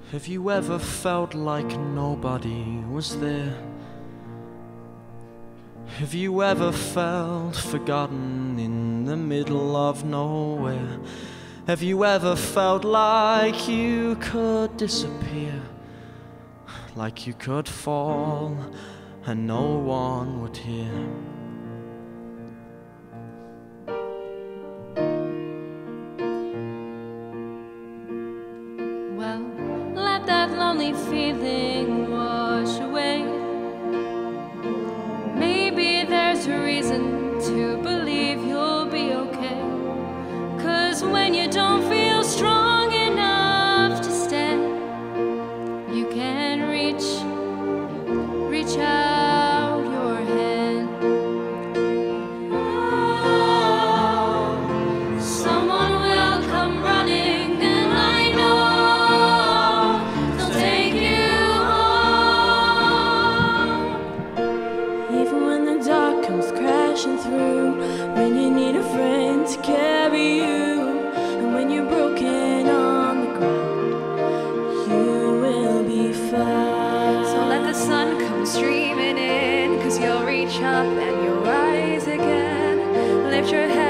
Have you ever felt like nobody was there? Have you ever felt forgotten in the middle of nowhere? Have you ever felt like you could disappear? Like you could fall and no one would hear? Well, let that lonely feeling wash away. Maybe there's a reason to believe you'll be okay. 'Cause when you don't feel strong enough to stand, you can reach out your hand. Oh, someone will come running, and I know they'll take you home. Even when the dark comes crashing through, when you need a friend to carry you, and when you're broken on the ground, you will be fine. So let the sun come streaming in, 'cause you'll reach up and you'll rise again. Lift your head